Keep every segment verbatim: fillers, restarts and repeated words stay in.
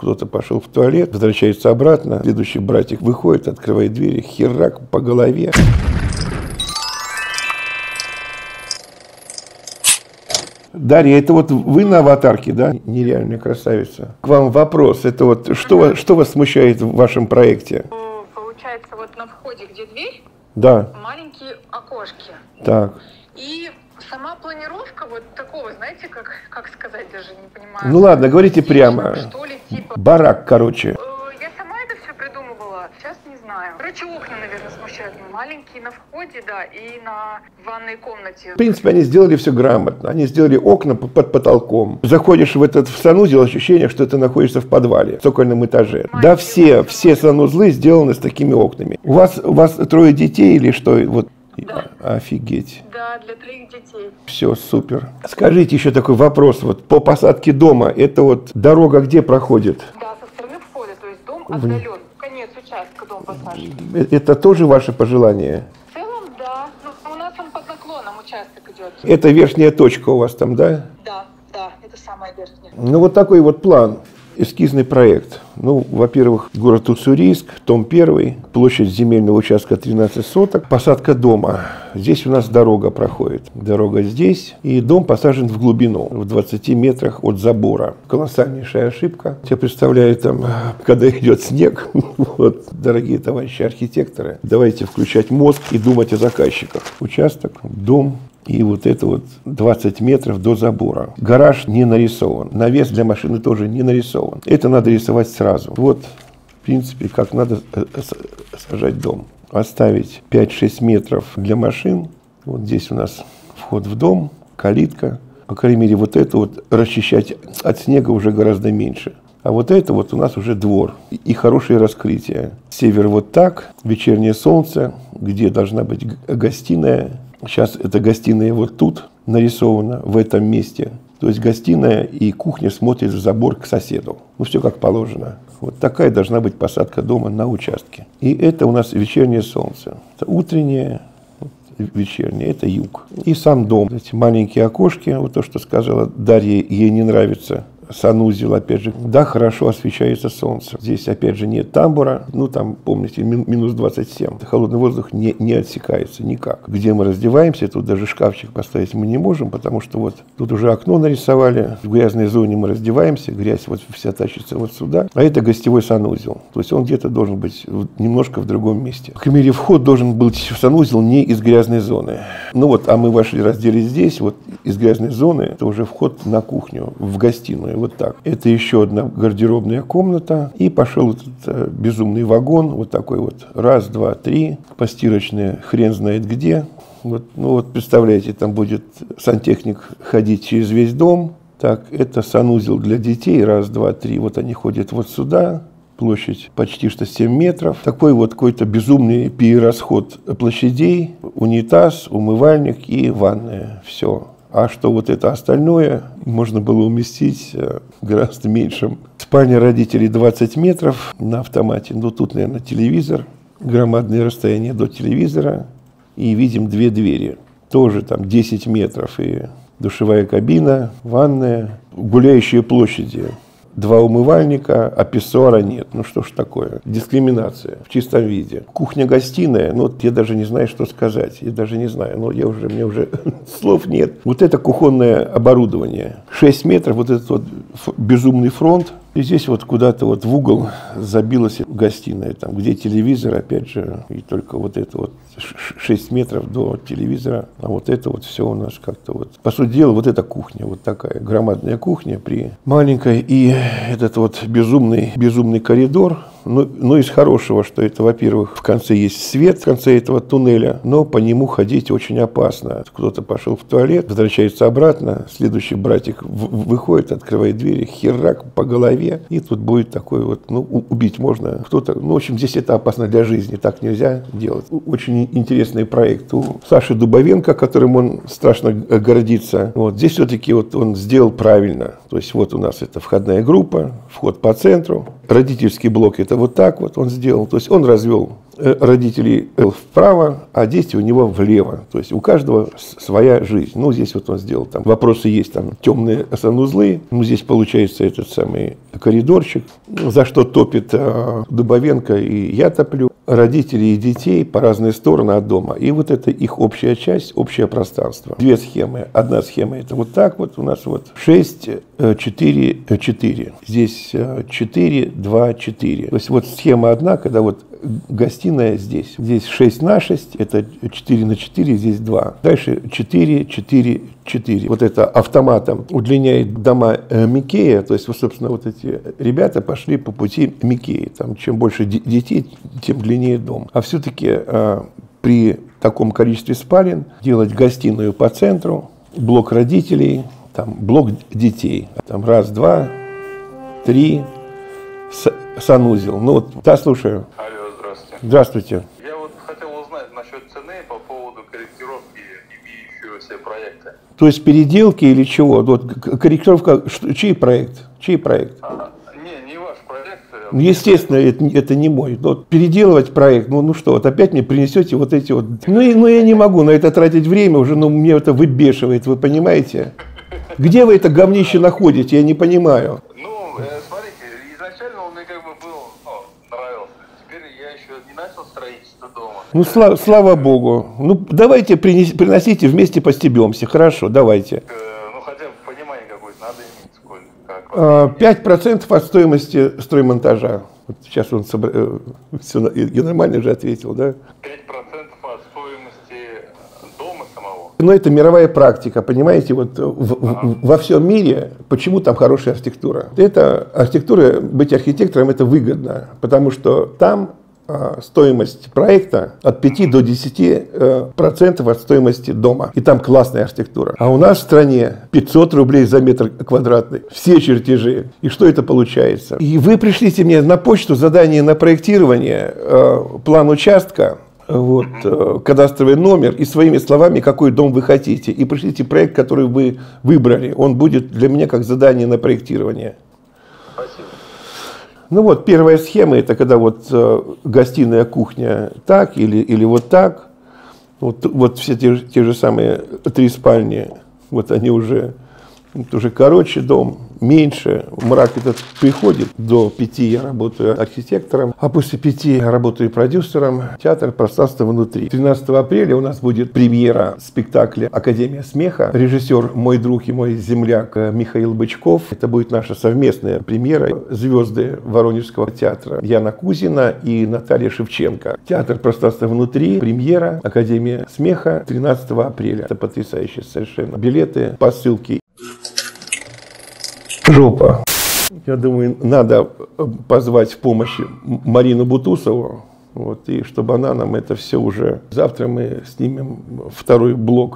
Кто-то пошел в туалет, возвращается обратно, следующий братик выходит, открывает двери, херак по голове. Дарья, это вот вы на аватарке, да? Нереальная красавица. К вам вопрос. Это вот что, вас, что вас смущает в вашем проекте? Получается, вот на входе, где дверь, да. маленькие окошки. Так. И сама планировка вот такого, знаете, как, как сказать, даже не понимаю. Ну ладно, говорите типа, прямо. Что ли, типа... Барак, короче. Я сама это все придумывала, сейчас не знаю. Короче, окна, наверное, смущают. Маленькие на входе, да, и на ванной комнате. В принципе, они сделали все грамотно. Они сделали окна под потолком. Заходишь в этот в санузел, ощущение, что ты находишься в подвале, в цокольном этаже. Маленькие да, все, все санузлы сделаны с такими окнами. У вас, у вас трое детей или что? Вот. Да. Офигеть. Да, для троих детей. Все, супер. Скажите еще такой вопрос. Вот по посадке дома, это вот дорога где проходит? Да, со стороны входа, то есть дом отдален. Конец участка дом посажен. Это тоже ваше пожелание? В целом, да. Но у нас он под наклоном участок идет. Это верхняя точка у вас там, да? Да, да, это самая верхняя. Ну вот такой вот план. Эскизный проект. Ну, во-первых, город Уссурийск, том первый, площадь земельного участка тринадцать соток, посадка дома. Здесь у нас дорога проходит. Дорога здесь, и дом посажен в глубину, в двадцати метрах от забора. Колоссальнейшая ошибка. Я представляю, там, когда идет снег, вот, дорогие товарищи архитекторы, давайте включать мозг и думать о заказчиках. Участок, дом. И вот это вот двадцать метров до забора. Гараж не нарисован. Навес для машины тоже не нарисован. Это надо рисовать сразу. Вот, в принципе, как надо сажать дом. Оставить пять-шесть метров для машин. Вот здесь у нас вход в дом, калитка. По крайней мере, вот это вот расчищать от снега уже гораздо меньше. А вот это вот у нас уже двор и хорошее раскрытие. Север вот так, вечернее солнце, где должна быть гостиная. Сейчас эта гостиная вот тут нарисована, в этом месте. То есть гостиная и кухня смотрят в забор к соседу. Ну, все как положено. Вот такая должна быть посадка дома на участке. И это у нас вечернее солнце. Это утреннее, вечернее, это юг. И сам дом. Эти маленькие окошки, вот то, что сказала Дарья, ей не нравится. Санузел, опять же, да, хорошо освещается солнце. Здесь, опять же, нет тамбура. Ну, там, помните, минус двадцать семь. Холодный воздух не, не отсекается никак. Где мы раздеваемся, тут даже шкафчик поставить мы не можем, потому что вот тут уже окно нарисовали. В грязной зоне мы раздеваемся, грязь вот вся тащится вот сюда. А это гостевой санузел. То есть он где-то должен быть немножко в другом месте. По крайней мере, вход должен быть в санузел не из грязной зоны. Ну вот, а мы вошли, разделись здесь, вот из грязной зоны, это уже вход на кухню, в гостиную. Вот так. Это еще одна гардеробная комната. И пошел этот э, безумный вагон. Вот такой вот. Раз, два, три. Постирочная хрен знает где. Вот, ну вот представляете, там будет сантехник ходить через весь дом. Так, это санузел для детей. Раз, два, три. Вот они ходят вот сюда. Площадь почти что семь метров. Такой вот какой-то безумный перерасход площадей. Унитаз, умывальник и ванная. Все. А что вот это остальное можно было уместить гораздо меньшим. Спальня родителей двадцать метров на автомате. Ну, тут, наверное, телевизор. Громадное расстояние до телевизора. И видим две двери. Тоже там десять метров. И душевая кабина, ванная. Гуляющие площади. Два умывальника, а писсуара нет. Ну что ж такое? Дискриминация в чистом виде. Кухня-гостиная, ну вот я даже не знаю, что сказать. Я даже не знаю, но я уже, мне уже слов нет. Вот это кухонное оборудование. шесть метров, вот этот вот безумный фронт. И здесь вот куда-то вот в угол забилась гостиная, там, где телевизор, опять же, и только вот это вот шесть метров до телевизора, а вот это вот все у нас как-то вот. По сути дела, вот эта кухня, вот такая громадная кухня при маленькой, и этот вот безумный, безумный коридор. Ну, ну, из хорошего, что это, во-первых, в конце есть свет, в конце этого туннеля, но по нему ходить очень опасно. Кто-то пошел в туалет, возвращается обратно, следующий братик выходит, открывает двери, херак по голове, и тут будет такой вот, ну, убить можно кто-то. Ну, в общем, здесь это опасно для жизни, так нельзя делать. Очень интересный проект у Саши Дубовенко, которым он страшно гордится. Вот здесь все-таки вот он сделал правильно. То есть вот у нас это входная группа, вход по центру, родительский блок это вот так вот он сделал. То есть он развел родителей вправо, а дети у него влево. То есть у каждого своя жизнь. Ну, здесь вот он сделал, там вопросы есть, там темные санузлы. Ну, здесь получается этот самый коридорчик, за что топит э, Дубовенко и я топлю. Родители и детей по разные стороны от дома. И вот это их общая часть, общее пространство. Две схемы. Одна схема это вот так вот. У нас вот шесть, четыре, четыре. Здесь четыре, два, четыре. То есть вот схема одна, когда вот гостиная здесь. Здесь шесть на шесть, это четыре на четыре, здесь два. Дальше четыре, четыре, четыре. Вот это автоматом удлиняет дома Микея. То есть, вот, собственно, вот эти ребята пошли по пути Микеи. Там, чем больше детей, тем длиннее дом. А все-таки а, при таком количестве спален делать гостиную по центру, блок родителей, там блок детей. Там раз, два, три, санузел. Ну вот, да, слушаю. Здравствуйте. Я вот хотел узнать насчет цены по поводу корректировки имеющегося проекта. То есть переделки или чего? Вот корректировка, что, чей проект? Чей проект? А, не, не ваш проект. Ну, естественно, это, это не мой. Вот переделывать проект, ну, ну что, вот опять мне принесете вот эти вот... Ну, и, ну, я не могу на это тратить время уже, ну, мне это выбешивает, вы понимаете? Где вы это говнище находите, я не понимаю. Ну, смотрите, изначально он мне как бы был, ну, нравился. Теперь я еще не начал строительство дома. Ну, слава, слава богу. Ну, давайте принес, приносите, вместе постебемся. Хорошо, давайте. Э, ну, хотя бы понимание какое-то надо иметь, сколько. пять процентов от стоимости строймонтажа. Вот сейчас он собра... все, я нормально же ответил, да? пять процентов от стоимости дома самого. Но это мировая практика, понимаете, вот в, в, во всем мире, почему там хорошая архитектура? Это архитектура, быть архитектором это выгодно, потому что там а, стоимость проекта от пяти до десяти процентов от стоимости дома. И там классная архитектура. А у нас в стране пятьсот рублей за метр квадратный. Все чертежи. И что это получается? И вы пришлите мне на почту задание на проектирование, э, план участка, вот, э, кадастровый номер и своими словами, какой дом вы хотите. И пришлите проект, который вы выбрали. Он будет для меня как задание на проектирование. Спасибо. Ну вот, первая схема, это когда вот э, гостиная, кухня так или, или вот так. Вот, вот все те, те же самые три спальни, вот они уже, вот уже короче дом, меньше. Мрак этот приходит. До пяти я работаю архитектором, а после пяти я работаю продюсером. Театр «Пространство внутри». тринадцатого апреля у нас будет премьера спектакля «Академия смеха». Режиссер мой друг и мой земляк Михаил Бычков. Это будет наша совместная премьера. Звезды Воронежского театра Яна Кузина и Наталья Шевченко. Театр «Пространство внутри». Премьера «Академия смеха» тринадцатого апреля. Это потрясающе совершенно. Билеты по ссылке. Жопа. Я думаю, надо позвать в помощь Марину Бутусову, вот, и чтобы она нам это все уже... Завтра мы снимем второй блок.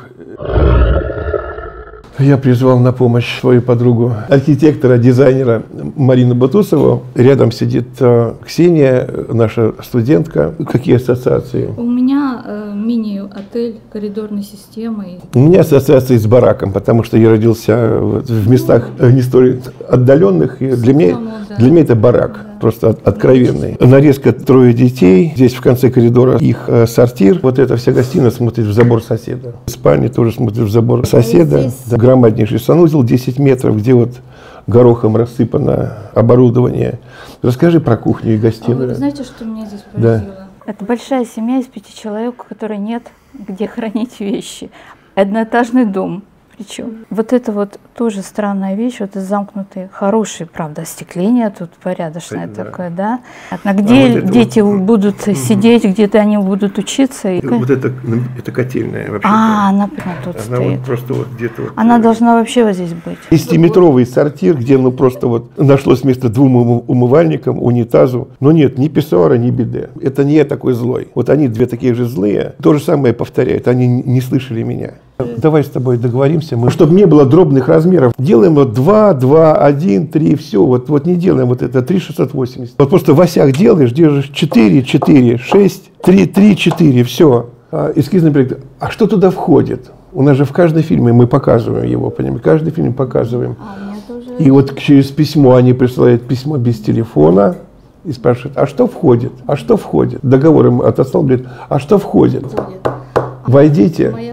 Я призвал на помощь свою подругу, архитектора, дизайнера Марину Бутусову. Рядом сидит э, Ксения, наша студентка. Какие ассоциации? У меня э, мини-отель коридорной системы. У меня ассоциации с бараком, потому что я родился вот в местах э, не столь отдаленных. И для, меня, да. для меня это барак, да. Просто от, откровенный. Нарезка трое детей. Здесь в конце коридора их э, сортир. Вот эта вся гостиная смотрит в забор соседа. Спальня тоже смотрит в забор соседа. Да. Громаднейший санузел десять метров, где вот горохом рассыпано оборудование. Расскажи про кухню и гостиную. А вы знаете, что меня здесь поразило? Да. Это большая семья из пяти человек, у которой нет где хранить вещи. Одноэтажный дом. Причем вот это вот тоже странная вещь, вот это замкнутые, хорошие, правда, остекление тут порядочное да. такое, да. А где а вот дети вот... будут угу. сидеть, где-то они будут учиться. И... Вот это, это котельная вообще. А, она прямо тут она стоит. Вот просто вот где-то вот... Она должна вообще вот здесь быть. десятиметровый сортир, где ну просто вот нашлось место двум умывальникам, унитазу. Но нет, ни писсуара, ни биде. Это не я такой злой. Вот они две такие же злые. То же самое повторяют. Они не слышали меня. Давай с тобой договоримся, мы, чтобы не было дробных размеров, делаем вот два, два, один, три, все, вот, вот не делаем вот это три шестьсот восемьдесят. Вот просто в осях делаешь, держишь четыре, четыре, шесть, три, три, четыре, все. А, эскизный проект. А что туда входит? У нас же в каждом фильме мы показываем его, понимаете, каждый фильм показываем. А, тоже... И вот через письмо они присылают письмо без телефона. И спрашивает, а что входит? А что входит? Договор ему отослал, говорит, а что входит? Войдите.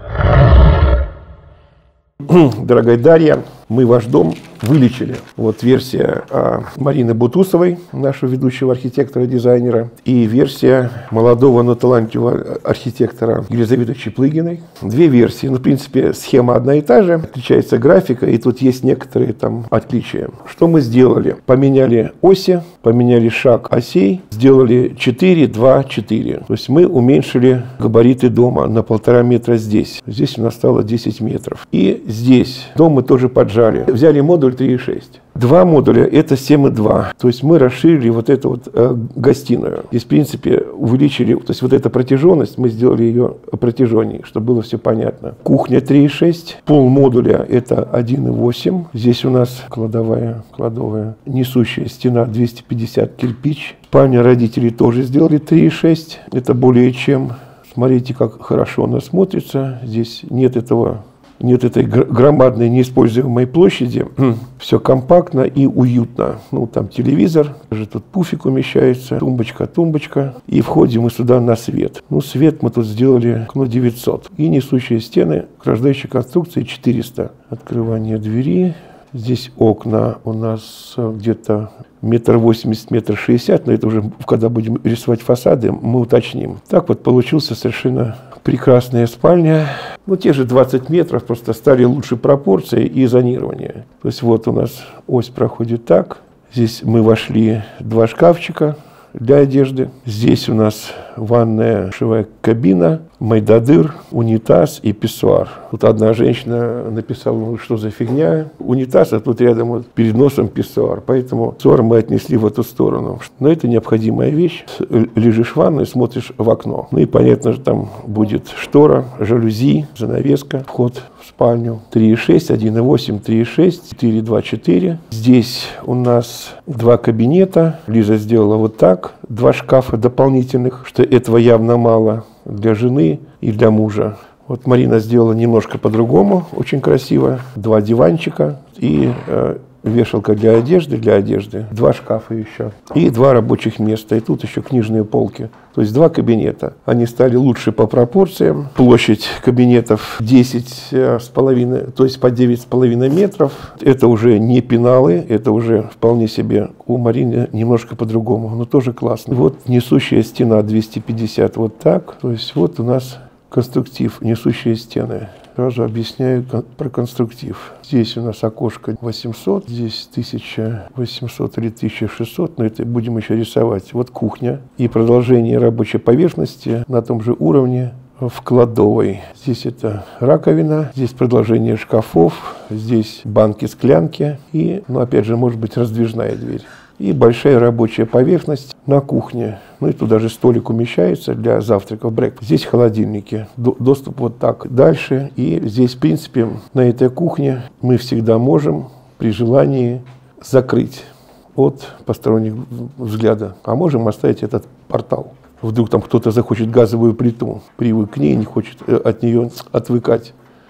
Дорогая Дарья, мы ваш дом вылечили. Вот версия а, Марины Бутусовой, нашего ведущего архитектора-дизайнера, и версия молодого, но талантливого архитектора Елизаветы Чеплыгиной. Две версии. Ну, в принципе, схема одна и та же. Отличается графика, и тут есть некоторые там отличия. Что мы сделали? Поменяли оси, поменяли шаг осей, сделали четыре, два, четыре. То есть мы уменьшили габариты дома на полтора метра здесь. Здесь у нас стало десять метров. И здесь дом мы тоже поджали. Взяли модуль три и шесть. Два модуля – это семь и два. То есть мы расширили вот эту вот э, гостиную. Здесь, в принципе, увеличили, то есть вот эта протяженность, мы сделали ее протяженней, чтобы было все понятно. Кухня три и шесть. Пол модуля – это один и восемь. Здесь у нас кладовая, кладовая, несущая стена двести пятьдесят кирпич. Спальня родителей тоже сделали три и шесть. Это более чем. Смотрите, как хорошо она смотрится. Здесь нет этого... Нет этой громадной неиспользуемой площади, все компактно и уютно. Ну, там телевизор, даже тут пуфик умещается, тумбочка, тумбочка. И входим мы сюда на свет. Ну, свет мы тут сделали, ну, девятьсот. И несущие стены, ограждающие конструкции четыреста. Открывание двери. Здесь окна у нас где-то метр восемьдесят, метр шестьдесят, но это уже, когда будем рисовать фасады, мы уточним. Так вот получился совершенно прекрасная спальня. Ну, те же двадцать метров, просто стали лучше пропорции и зонирование. То есть вот у нас ось проходит так. Здесь мы вошли два шкафчика для одежды. Здесь у нас ванная, душевая кабина, майдадыр, унитаз и писсуар. Тут одна женщина написала, ну, что за фигня. Унитаз, а тут рядом вот перед носом писсуар. Поэтому писсуар мы отнесли в эту сторону. Но это необходимая вещь. Лежишь в ванной, смотришь в окно. Ну и понятно, что там будет штора, жалюзи, занавеска, вход в спальню. три и шесть, один и восемь, три и шесть, четыре, два, четыре. Здесь у нас два кабинета. Лиза сделала вот так. Два шкафа дополнительных, что этого явно мало для жены и для мужа. Вот Марина сделала немножко по-другому, очень красиво. Два диванчика и э, вешалка для одежды, для одежды. Два шкафа еще. И два рабочих места. И тут еще книжные полки. То есть два кабинета. Они стали лучше по пропорциям. Площадь кабинетов десять с половиной, то есть по девять с половиной метров. Это уже не пеналы, это уже вполне себе у Марины немножко по-другому, но тоже классно. Вот несущая стена двести пятьдесят вот так. То есть вот у нас конструктив, несущие стены. Сразу объясняю про конструктив. Здесь у нас окошко восемьсот, здесь тысяча восемьсот или тысяча шестьсот, но это будем еще рисовать. Вот кухня и продолжение рабочей поверхности на том же уровне в кладовой. Здесь это раковина, здесь продолжение шкафов, здесь банки, склянки и, ну, опять же, может быть, раздвижная дверь. И большая рабочая поверхность на кухне. Ну и туда же столик умещается для завтраков, брейк. Здесь холодильники. Доступ вот так дальше. И здесь, в принципе, на этой кухне мы всегда можем при желании закрыть от посторонних взгляда. А можем оставить этот портал. Вдруг там кто-то захочет газовую плиту, привык к ней, не хочет от нее отвыкать.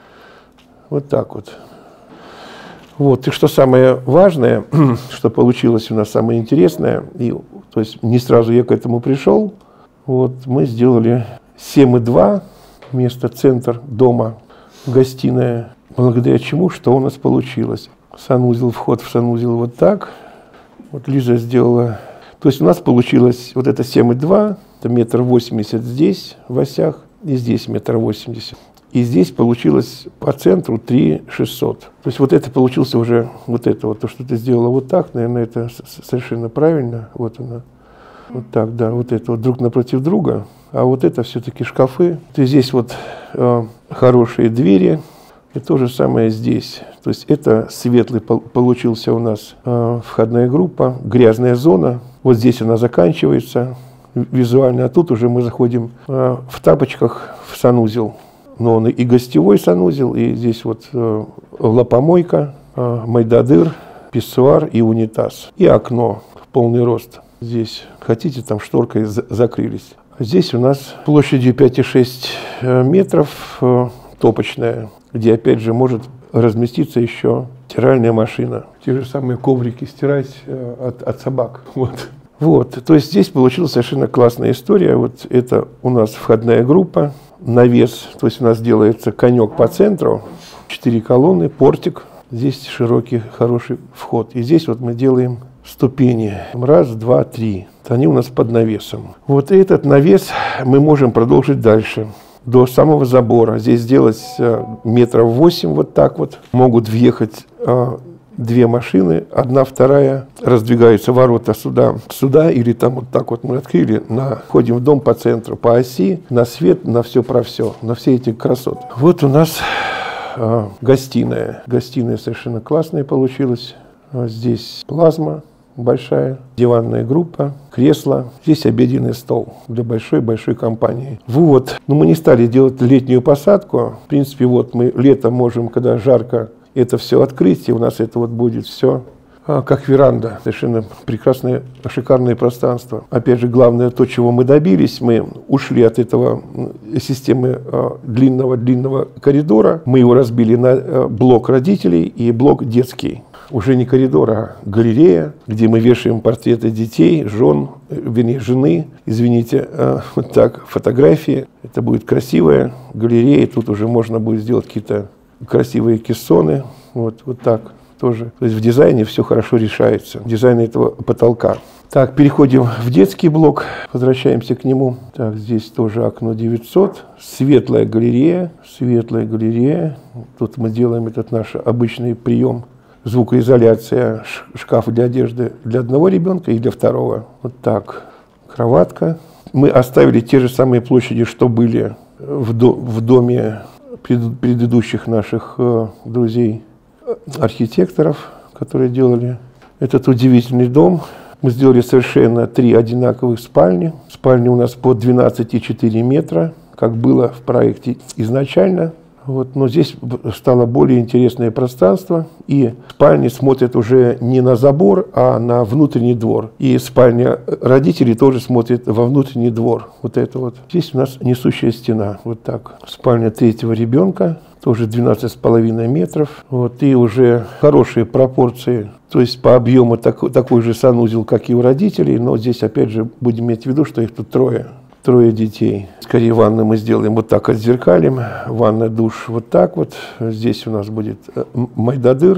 Вот так вот. Вот, и что самое важное, что получилось у нас самое интересное, и, то есть не сразу я к этому пришел, вот, мы сделали семь и два, вместо центр дома, гостиная, благодаря чему, что у нас получилось. Санузел, вход в санузел вот так, вот Лиза сделала, то есть у нас получилось вот это семь и два, это метр восемьдесят здесь в осях, и здесь метр восемьдесят. И здесь получилось по центру три шестьсот. То есть вот это получился уже, вот это вот, то, что ты сделала вот так, наверное, это совершенно правильно. Вот она. Вот так, да, вот это вот друг напротив друга. А вот это все-таки шкафы. И здесь вот э, хорошие двери. И то же самое здесь. То есть это светлый получился у нас э, входная группа, грязная зона. Вот здесь она заканчивается визуально. А тут уже мы заходим э, в тапочках в санузел. Но он и гостевой санузел, и здесь вот э, лапомойка, э, майдадыр, писсуар и унитаз. И окно в полный рост. Здесь, хотите, там шторкой за закрылись. Здесь у нас площадью пять и шесть метров э, топочная, где опять же может разместиться еще стиральная машина. Те же самые коврики стирать э, от, от собак. Вот. Вот, то есть здесь получилась совершенно классная история. Вот это у нас входная группа, навес, то есть у нас делается конек по центру, четыре колонны, портик. Здесь широкий, хороший вход. И здесь вот мы делаем ступени. Раз, два, три. Они у нас под навесом. Вот этот навес мы можем продолжить дальше. До самого забора. Здесь сделать метров восемь вот так вот. Могут въехать а, две машины. Одна, вторая. Раздвигаются ворота сюда. Сюда или там вот так вот мы открыли. На, входим в дом по центру, по оси. На свет, на все про все. На все эти красоты. Вот у нас а, гостиная. Гостиная совершенно классная получилась. А, здесь плазма большая, диванная группа, кресло. Здесь обеденный стол для большой-большой компании. Вот. Но мы не стали делать летнюю посадку. В принципе, вот мы летом можем, когда жарко, это все открыть, и у нас это вот будет все а, как веранда. Совершенно прекрасное, шикарное пространство. Опять же, главное, то, чего мы добились, мы ушли от этого системы длинного-длинного а, коридора. Мы его разбили на а, блок родителей и блок детский. Уже не коридор, а галерея, где мы вешаем портреты детей, жен, вернее, жены, извините, э, вот так, фотографии. Это будет красивая галерея, тут уже можно будет сделать какие-то красивые кессоны, вот, вот так тоже. То есть в дизайне все хорошо решается, дизайн этого потолка. Так, переходим в детский блок, возвращаемся к нему. Так, здесь тоже окно девятьсот, светлая галерея, светлая галерея. Тут мы делаем этот наш обычный прием. Звукоизоляция, шкаф для одежды для одного ребенка и для второго. Вот так. Кроватка. Мы оставили те же самые площади, что были в, до, в доме пред, предыдущих наших э, друзей, архитекторов, которые делали этот удивительный дом. Мы сделали совершенно три одинаковых спальни. Спальни у нас по двенадцать и четыре метра, как было в проекте изначально. Вот, но здесь стало более интересное пространство, и спальни смотрят уже не на забор, а на внутренний двор. И спальня родителей тоже смотрит во внутренний двор. Вот это вот. Здесь у нас несущая стена. Вот так. Спальня третьего ребенка, тоже двенадцать с половиной метров. Вот, и уже хорошие пропорции, то есть по объему так, такой же санузел, как и у родителей, но здесь опять же будем иметь в виду, что их тут трое. Трое детей. Скорее ванну мы сделаем вот так, отзеркалим. Ванна, душ вот так вот. Здесь у нас будет майдадыр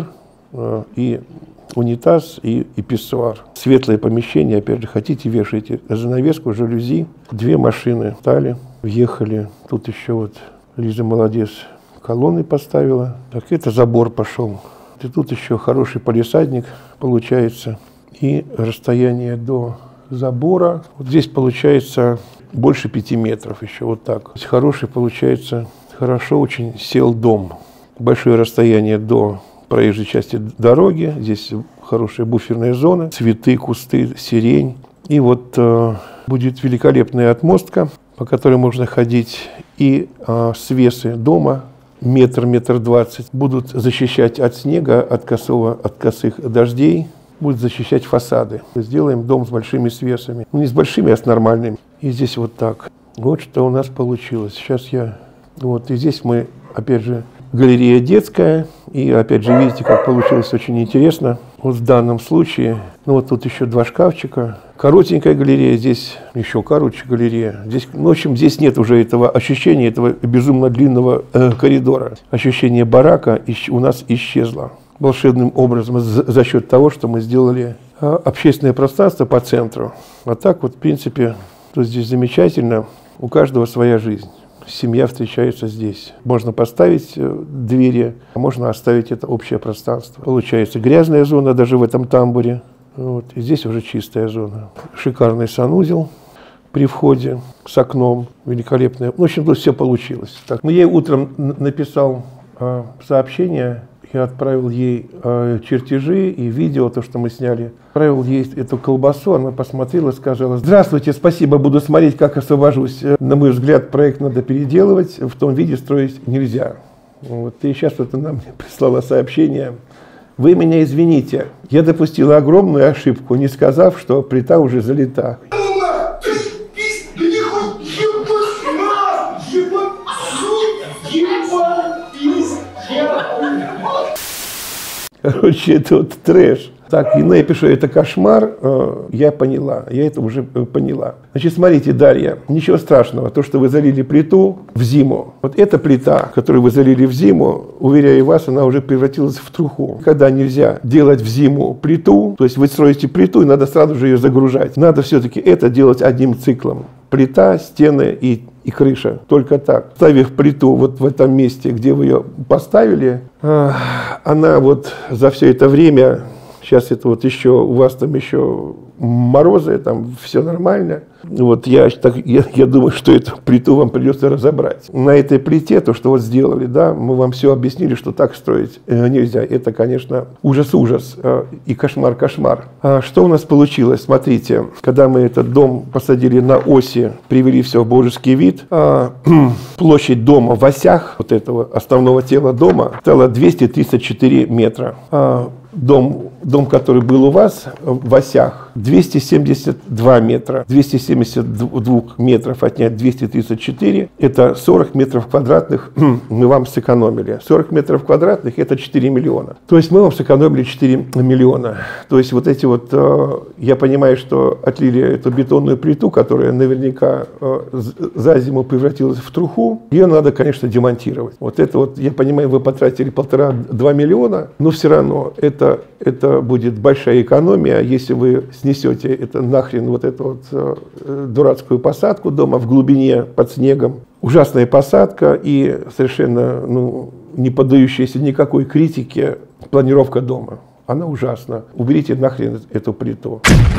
и унитаз и, и писсуар. Светлое помещение, опять же, хотите, вешайте занавеску, жалюзи. Две машины стали, въехали. Тут еще вот Лиза молодец, колонны поставила. Так, это забор пошел. И тут еще хороший палисадник получается. И расстояние до забора. Вот здесь получается больше пяти метров еще, вот так. Хороший получается, хорошо очень сел дом. Большое расстояние до проезжей части дороги. Здесь хорошая буферная зона, цветы, кусты, сирень. И вот э, будет великолепная отмостка, по которой можно ходить. И э, свесы дома, метр, метр двадцать, будут защищать от снега, от, косого, от косых дождей. Будет защищать фасады. Сделаем дом с большими свесами. Ну, не с большими, а с нормальными. И здесь вот так. Вот что у нас получилось. Сейчас я... Вот, и здесь мы, опять же, галерея детская. И, опять же, видите, как получилось очень интересно. Вот в данном случае, ну, вот тут еще два шкафчика. Коротенькая галерея, здесь еще короче галерея. Здесь, ну, в общем, здесь нет уже этого ощущения, этого безумно длинного э, коридора. Ощущение барака ищ, у нас исчезло. Волшебным образом за счет того, что мы сделали общественное пространство по центру. А так вот, в принципе, то здесь замечательно. У каждого своя жизнь. Семья встречается здесь. Можно поставить двери, а можно оставить это общее пространство. Получается грязная зона даже в этом тамбуре. Вот. И здесь уже чистая зона. Шикарный санузел при входе с окном. Великолепное. В общем, тут все получилось. Так, ну, я ей утром написал э, сообщение. Я отправил ей э, чертежи и видео, то, что мы сняли. Отправил ей эту колбасу, она посмотрела, сказала: здравствуйте, спасибо, буду смотреть, как освобожусь. На мой взгляд, проект надо переделывать, в том виде строить нельзя. Вот. И сейчас вот она мне прислала сообщение: вы меня извините, я допустила огромную ошибку, не сказав, что плита уже залита. Короче, это вот трэш. Так, и я пишу, это кошмар, я поняла, я это уже поняла. Значит, смотрите, Дарья, ничего страшного, то, что вы залили плиту в зиму, вот эта плита, которую вы залили в зиму, уверяю вас, она уже превратилась в труху. Когда нельзя делать в зиму плиту, то есть вы строите плиту, и надо сразу же ее загружать. Надо все-таки это делать одним циклом. Плита, стены и, и крыша. Только так. Ставив плиту вот в этом месте, где вы ее поставили, она вот за все это время, сейчас это вот еще, у вас там еще морозы, там все нормально. Вот я, так, я, я думаю, что эту плиту вам придется разобрать. На этой плите, то, что вот сделали, да, мы вам все объяснили, что так строить нельзя. Это, конечно, ужас-ужас и кошмар-кошмар. А что у нас получилось? Смотрите, когда мы этот дом посадили на оси, привели все в божеский вид, а, площадь дома в осях, вот этого основного тела дома, стала двести тридцать четыре метра. А, Дом, дом, который был у вас в осях, двести семьдесят два метра. двести семьдесят два метров отнять двести тридцать четыре, это сорок метров квадратных мы вам сэкономили. сорок метров квадратных это четыре миллиона. То есть мы вам сэкономили четыре миллиона. То есть вот эти вот, я понимаю, что отлили эту бетонную плиту, которая наверняка за зиму превратилась в труху, ее надо, конечно, демонтировать. Вот это вот, я понимаю, вы потратили полтора-два миллиона, но все равно это Это будет большая экономия, если вы снесете это нахрен, вот эту вот э, дурацкую посадку дома в глубине под снегом. Ужасная посадка и совершенно ну, не поддающаяся никакой критике планировка дома. Она ужасна. Уберите нахрен эту плиту.